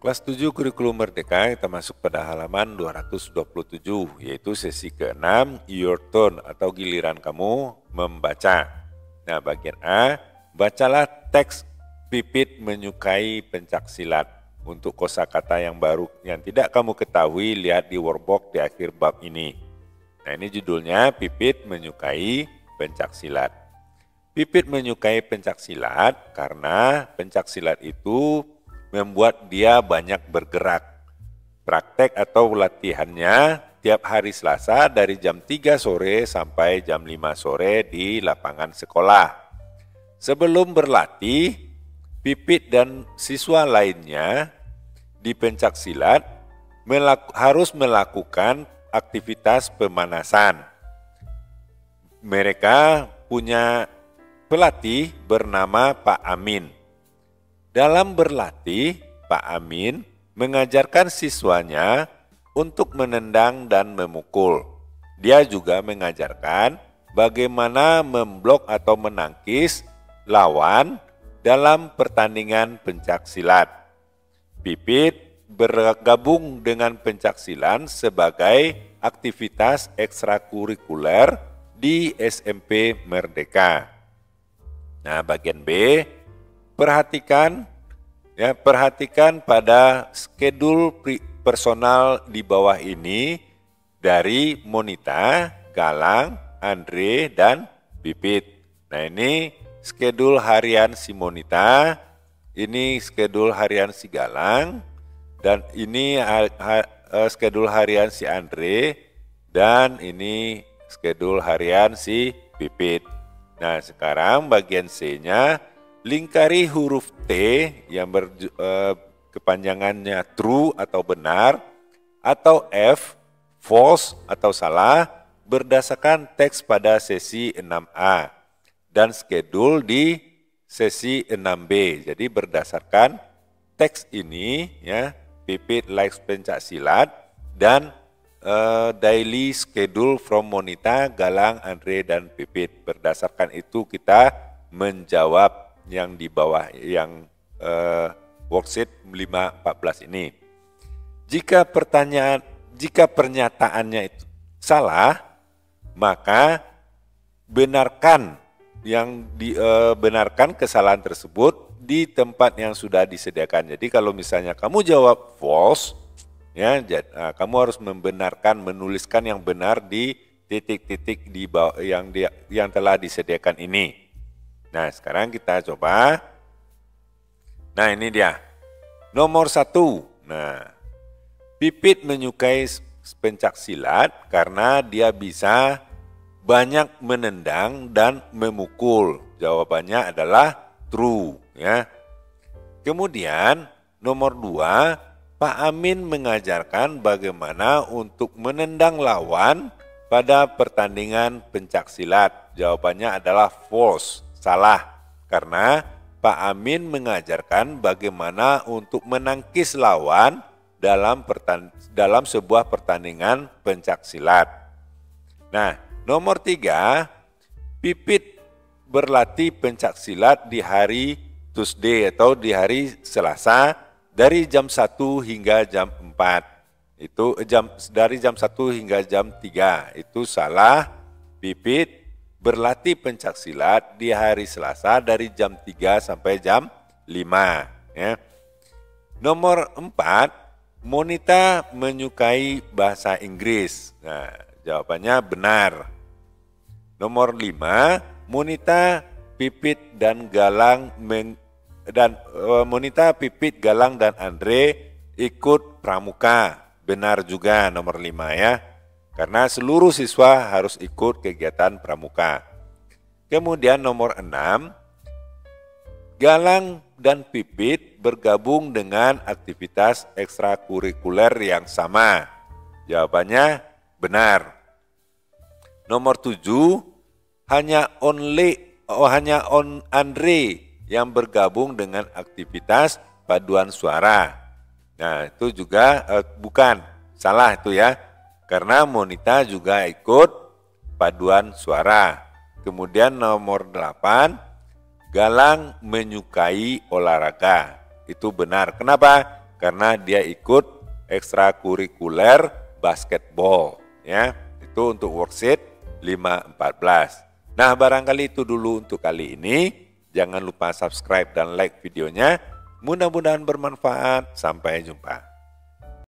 Kelas 7 Kurikulum Merdeka kita masuk pada halaman 227, yaitu sesi ke-6 Your Turn atau giliran kamu membaca. Nah, bagian A, bacalah teks Pipit menyukai pencaksilat. Untuk kosakata yang baru yang tidak kamu ketahui, lihat di workbook di akhir bab ini. Nah, ini judulnya Pipit menyukai pencaksilat. Pipit menyukai pencaksilat karena pencaksilat itu membuat dia banyak bergerak. Praktek atau latihannya tiap hari Selasa dari jam 3 sore sampai jam 5 sore di lapangan sekolah. Sebelum berlatih, Pipit dan siswa lainnya di pencaksilat harus melakukan aktivitas pemanasan. Mereka punya pelatih bernama Pak Amin. Dalam berlatih, Pak Amin mengajarkan siswanya untuk menendang dan memukul. Dia juga mengajarkan bagaimana memblok atau menangkis lawan dalam pertandingan pencaksilat. Pipit bergabung dengan pencaksilan sebagai aktivitas ekstrakurikuler di SMP Merdeka. Nah, bagian B, perhatikan pada skedul personal di bawah ini dari Monita, Galang, Andre, dan Pipit. Nah, ini skedul harian si Monita, ini skedul harian si Galang, dan ini skedul harian si Andre, dan ini skedul harian si Pipit. Nah, sekarang bagian C-nya, lingkari huruf T yang kepanjangannya true atau benar, atau F, false atau salah, berdasarkan teks pada sesi 6A dan schedule di sesi 6B. Jadi berdasarkan teks ini, ya, Pipit likes pencaksilat dan daily schedule from Monita, Galang, Andre, dan Pipit. Berdasarkan itu kita menjawab yang di bawah yang worksheet 514 ini. Jika pernyataannya itu salah, maka benarkan benarkan kesalahan tersebut di tempat yang sudah disediakan. Jadi kalau misalnya kamu jawab false, ya, kamu harus menuliskan yang benar di titik-titik di bawah yang telah disediakan ini. Nah, sekarang kita coba. Nah, ini dia. Nomor 1. Nah, Pipit menyukai pencaksilat karena dia bisa banyak menendang dan memukul. Jawabannya adalah true, ya. Kemudian nomor 2, Pak Amin mengajarkan bagaimana untuk menendang lawan pada pertandingan pencaksilat. Jawabannya adalah false, salah. Karena Pak Amin mengajarkan bagaimana untuk menangkis lawan dalam sebuah pertandingan pencaksilat. Nah, nomor 3, Pipit berlatih pencaksilat di hari Tuesday atau di hari Selasa dari jam 1 hingga jam 4. Itu dari jam 1 hingga jam 3. Itu salah. Pipit berlatih pencaksilat di hari Selasa dari jam 3 sampai jam 5. Ya. Nomor 4, Monita menyukai bahasa Inggris. Nah, jawabannya benar. Nomor 5, Monita, Pipit, dan Galang Monita, Pipit, Galang, dan Andre ikut pramuka. Benar juga nomor 5, ya. Karena seluruh siswa harus ikut kegiatan pramuka. Kemudian nomor 6, Galang dan Pipit bergabung dengan aktivitas ekstrakurikuler yang sama. Jawabannya benar. Nomor 7, hanya Andre yang bergabung dengan aktivitas paduan suara. Nah, itu juga bukan, salah itu, ya. Karena Monita juga ikut paduan suara. Kemudian nomor 8, Galang menyukai olahraga. Itu benar. Kenapa? karena dia ikut ekstrakurikuler basketball ya. Itu untuk worksheet 514. Nah, barangkali itu dulu untuk kali ini. Jangan lupa subscribe dan like videonya. Mudah-mudahan bermanfaat. Sampai jumpa.